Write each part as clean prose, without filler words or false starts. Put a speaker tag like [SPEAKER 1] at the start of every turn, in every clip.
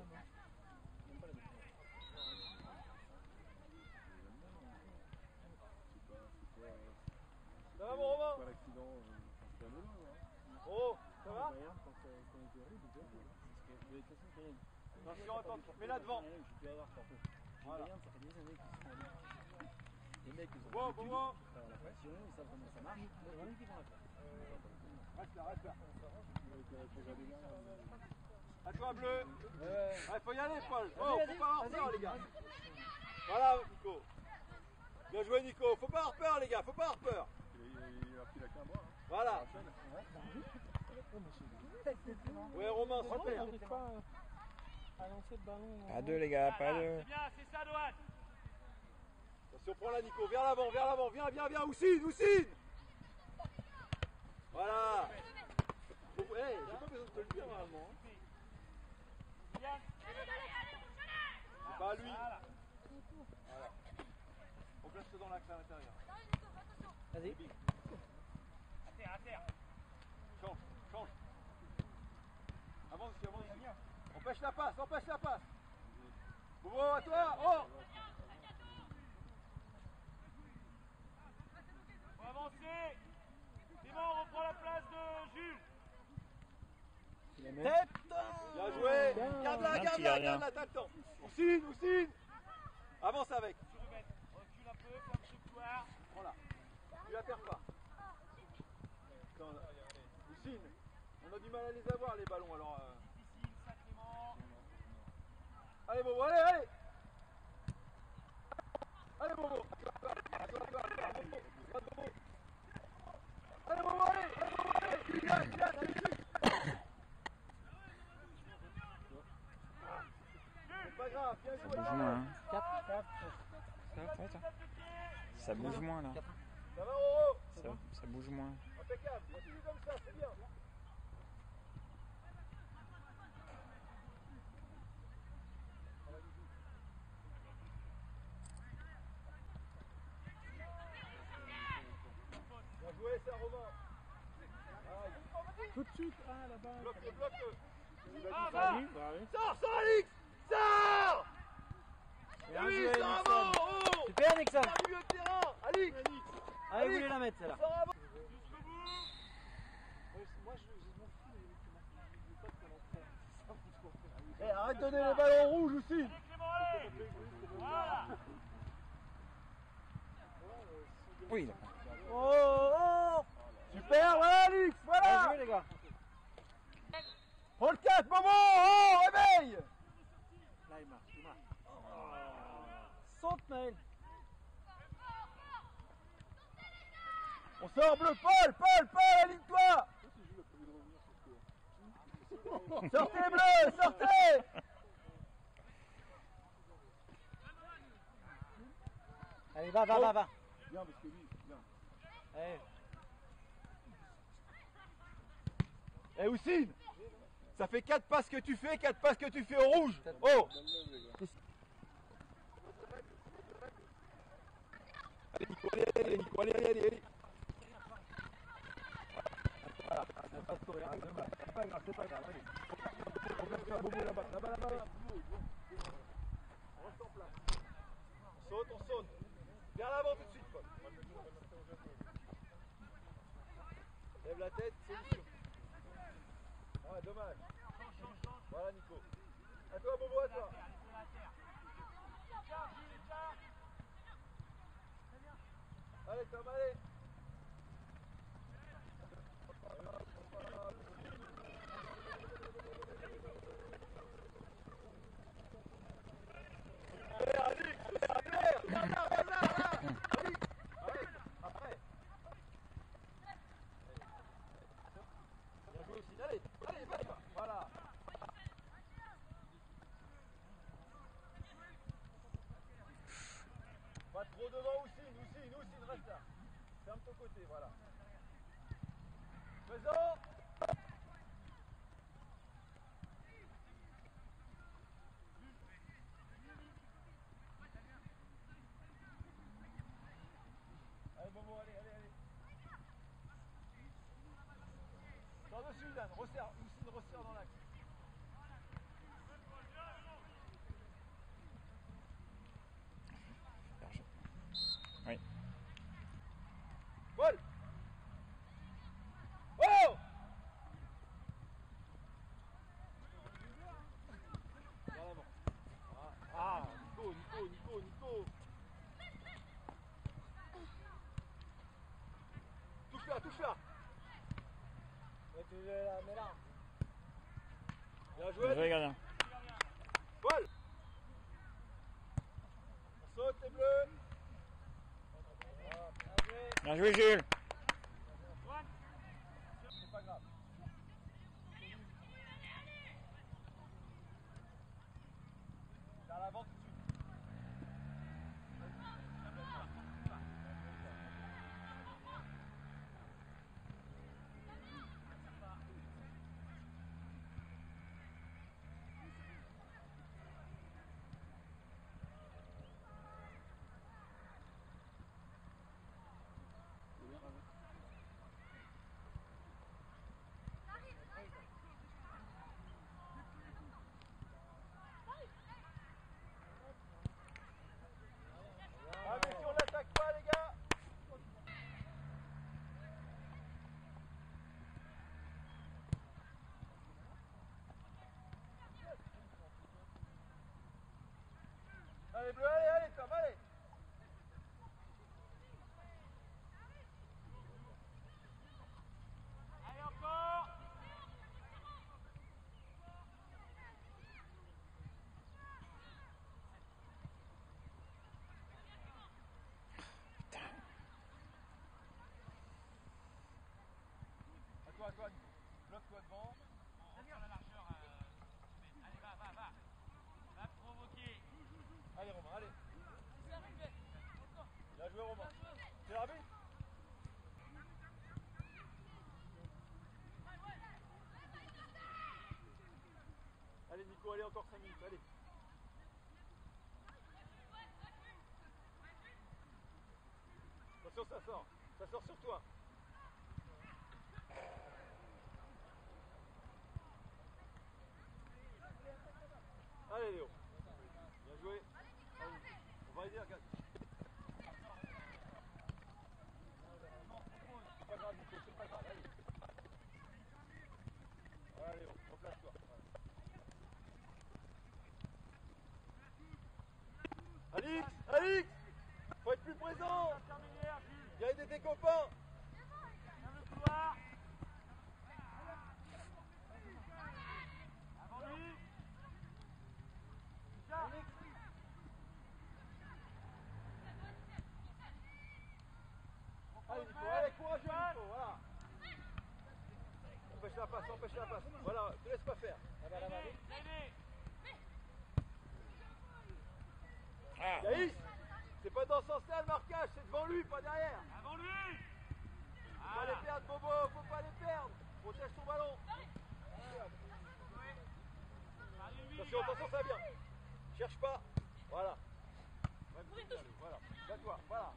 [SPEAKER 1] Même pas la même.
[SPEAKER 2] Ça va mon Romain?
[SPEAKER 1] C'est pas l'accident, c'est pas anodin, hein.
[SPEAKER 2] Oh, ça va?
[SPEAKER 1] Bayern, quand il était horrible, il était horrible. Parce que, de toute façon, Karen,
[SPEAKER 2] attention, attention, mets-la devant.
[SPEAKER 1] J'ai dû avoir tantôt.
[SPEAKER 2] Voilà.
[SPEAKER 1] Bayern, ça fait des années qu'ils sont en ligue. Les mecs, ils ont
[SPEAKER 2] Bon,
[SPEAKER 1] l'habitude
[SPEAKER 2] bon.
[SPEAKER 1] de faire la pression, ils savent comment ça marche. Donc, ils vont la faire.
[SPEAKER 2] Reste là, reste là.
[SPEAKER 1] À
[SPEAKER 2] À toi, Bleu. Ouais, faut y aller, Paul. Oh,
[SPEAKER 1] Vas-y,
[SPEAKER 2] faut pas avoir peur, les gars. Voilà, Nico. Bien joué, Nico. Faut pas avoir peur, les gars. Faut pas avoir peur.
[SPEAKER 1] Il a pris la qu'un mois.
[SPEAKER 2] Voilà. Ouais, Romain, super.
[SPEAKER 3] À lancer le ballon.
[SPEAKER 4] Pas deux les gars, pas deux.
[SPEAKER 5] C'est bien, c'est ça, Douane.
[SPEAKER 2] Attention, prends la Nico. Vers l'avant, vers l'avant. Viens, viens, viens. Oussine, Oussine. Voilà. Hey, j'ai pas besoin de te le dire, normalement.
[SPEAKER 5] Bien.
[SPEAKER 2] C'est pas à lui. Voilà. On place dans l'axe à l'intérieur.
[SPEAKER 3] Vas-y.
[SPEAKER 5] À terre, à terre.
[SPEAKER 2] Change, change. Avance, avance. Empêche la passe, empêche la passe. Bobo, à toi. Oh.
[SPEAKER 5] Faut avancer. C'est bon, on reprend la place de Jules.
[SPEAKER 3] Tête.
[SPEAKER 2] Bien joué. Garde-la, garde-la, t'as le temps. Oussine, Oussine. Avance avec.
[SPEAKER 5] Tu remets. Recule un peu, ferme ce couloir.
[SPEAKER 2] Voilà. Tu la perds pas. Attends, Oussine, on a du mal à les avoir les ballons alors.
[SPEAKER 5] Difficile, ça, Clément.
[SPEAKER 2] Allez Bobo, allez, allez. Allez Bobo. Allez Bobo, allez. Allez, c'est pas grave, bien joué.
[SPEAKER 4] Ça bouge moins. Hein.
[SPEAKER 3] 4.
[SPEAKER 4] Ça bouge moins là.
[SPEAKER 2] Ça va Roro?
[SPEAKER 4] Ça bouge moins.
[SPEAKER 2] Impeccable, continue comme ça, c'est bien. Bien joué, c'est un Romain.
[SPEAKER 3] Tout de suite. Ah là-bas.
[SPEAKER 2] Bloque-le, bloque-le.
[SPEAKER 5] Ah, va.
[SPEAKER 2] Sors, sors Alix. Sors.
[SPEAKER 3] Bien
[SPEAKER 2] Oui,
[SPEAKER 3] joué,
[SPEAKER 2] sors
[SPEAKER 3] Nixon.
[SPEAKER 2] avant. Oh.
[SPEAKER 3] Super, Nixon.
[SPEAKER 2] Sors du milieu de terrain. Alix.
[SPEAKER 3] Allez, vous voulez la mettre, celle-là.
[SPEAKER 2] Sors avant.
[SPEAKER 5] Jusqu'au bout.
[SPEAKER 3] Moi, je m'en fous.
[SPEAKER 2] Eh, arrête de donner les ballons rouges aussi.
[SPEAKER 5] Allez, Clément, allez. Voilà.
[SPEAKER 4] Oui, d'accord.
[SPEAKER 2] Oh. Super, voilà Alix,
[SPEAKER 3] Bien
[SPEAKER 2] voilà.
[SPEAKER 3] joué, les gars.
[SPEAKER 2] Prends le 4, Momo. Oh, réveille.
[SPEAKER 3] Là, il marche. Saute, Maël.
[SPEAKER 2] On sort bleu, Paul, aligne-toi. Sortez bleu, sortez.
[SPEAKER 3] Allez, va.
[SPEAKER 1] Bien, parce que lui, bien.
[SPEAKER 3] Allez.
[SPEAKER 2] Eh Oussine, ça fait 4 passes que tu fais, 4 passes que tu fais au rouge. Oh. Allez Nico, allez Nico, allez. Voilà, pas de courir, c'est pas grave, allez. On va faire Bobo là-bas. On reste en place. On saute. Vers l'avant tout de suite, Paul. Lève la tête, solution. Ouais, dommage. Voilà Nico. À toi Bobo, à toi. Allez Tom, allez. Allez, Alix, après. Bien joué aussi, allez, va. Voilà. Pas trop devant Oussine, reste là. Ferme ton côté, voilà. Faisons. Allez Bobo, allez. Sors dessus Dan, Oussine resserre dans l'axe. Bien
[SPEAKER 4] Bien
[SPEAKER 2] joué.
[SPEAKER 4] joué, gardien.
[SPEAKER 2] Paul. On saute les bleus.
[SPEAKER 4] Bien joué, Jules.
[SPEAKER 2] C'est pas grave. Vers l'avant tout de suite. Ah mais si on l'attaque pas les gars. Allez bleu, allez Tom, allez.
[SPEAKER 5] Allez encore.
[SPEAKER 2] À toi, Nico. Bloque-toi devant.
[SPEAKER 5] On reprend la largeur. Allez, va. Va provoquer.
[SPEAKER 2] Allez Romain, allez. Bien joué Romain. C'est l'arbitre. Allez Nico, allez encore 5 minutes, allez. Attention, ça sort sur toi. Allez Léo. Bien joué. Allez, on va aider, regarde. C'est pas grave Nico, c'est pas grave, allez. Allez Léo, replace-toi. Alix, faut être plus présent.
[SPEAKER 5] Intermédiaire, Jules.
[SPEAKER 2] Viens aider tes copains.
[SPEAKER 5] Viens le couloir. Avant lui. Tiens.
[SPEAKER 2] Allez Nico, allez courageux Nico, voilà. Empêche la passe. Voilà, te laisse pas faire.
[SPEAKER 5] Aidez.
[SPEAKER 4] Ah.
[SPEAKER 2] Yaïs, c'est pas dans ce sens-là le marquage, c'est devant lui, pas derrière.
[SPEAKER 5] Avant lui.
[SPEAKER 2] Faut pas les perdre Bobo, faut pas les perdre. Protège ton ballon. Attention, ça vient. Cherche pas. Voilà. Voilà. Toi, voilà.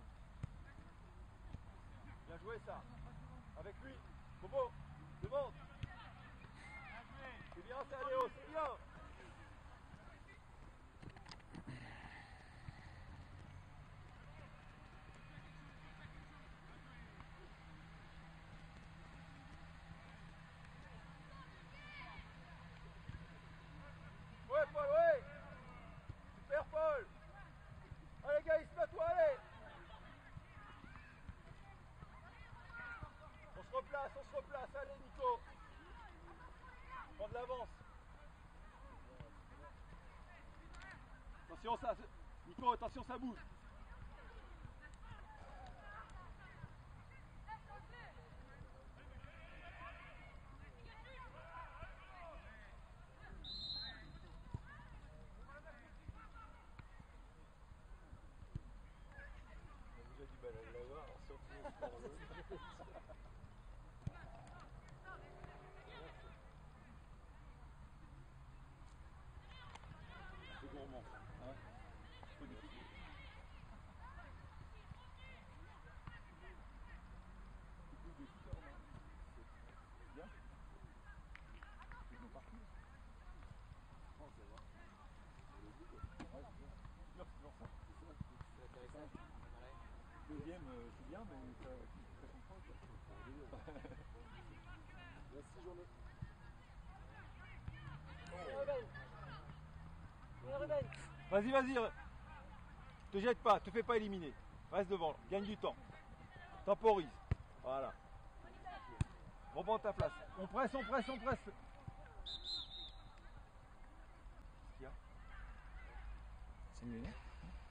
[SPEAKER 2] Bien joué ça. Avec lui. Bobo, demande. C'est bien ça Léo, c'est bien. Ouais Paul, ouais. Super Paul. Allez gars, toi, allez. On se replace, allez Nico. Prends de l'avance. Attention ça, Nico, attention ça bouge. On a du mal à l'avoir, c'est gourmand. Hein, bien. Ils sont partis. Oh, ça va. Deuxième, c'est bien, mais ça comprend. Merci, journée. Vas-y. Te jette pas, te fais pas éliminer. Reste devant, gagne du temps. Temporise. Voilà. Reprends ta place. On presse, on presse, on presse. Qu'est-ce qu'il y a?
[SPEAKER 4] C'est mieux, non?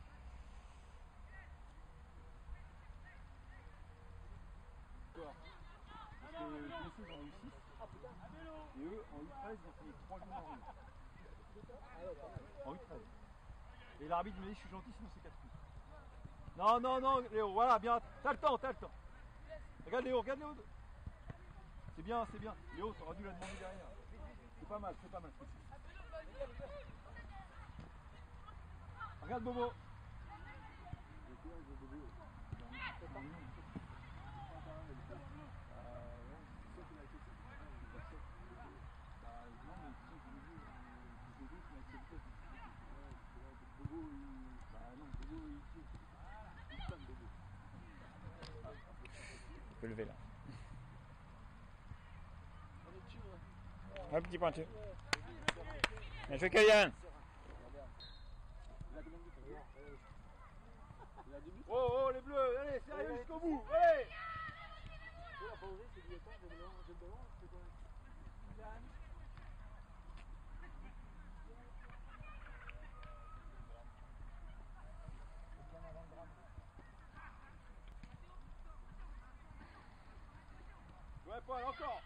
[SPEAKER 2] Parce que les blessés j'en ai eu 6. Et eux, en U13, ils ont fini 3 jours en rouge. En U13. Et l'arbitre me dit, je suis gentil, sinon c'est 4 coups. Non, non, non, Léo, voilà, bien. T'as le temps, t'as le temps. Regarde Léo, regarde Léo. C'est bien, c'est bien. Léo, t'aurais dû la demander derrière. C'est pas mal, c'est pas mal. Regarde Bobo.
[SPEAKER 4] Tu peux lever là. Un petit pointu. Bien joué, Kayan.
[SPEAKER 2] Oh, oh, les bleus, allez, sérieux jusqu'au bout, allez. Ouais, Paul, encore.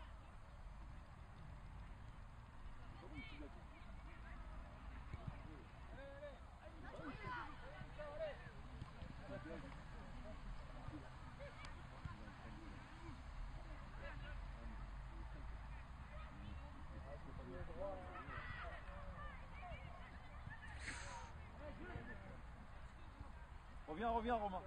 [SPEAKER 2] Reviens, reviens, Romain.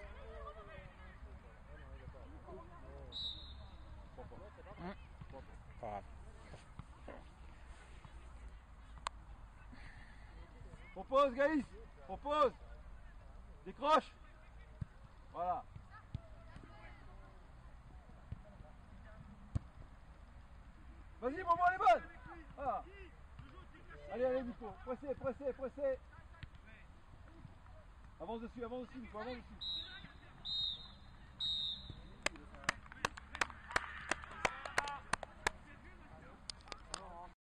[SPEAKER 4] Pas grave.
[SPEAKER 2] Propose, Gaïs. Propose. Décroche. Voilà. Vas-y, Bobo, elle est bonne. Voilà. Allez, allez, Nico. Pressez, pressez, pressez. Avance dessus, Nico, avance dessus.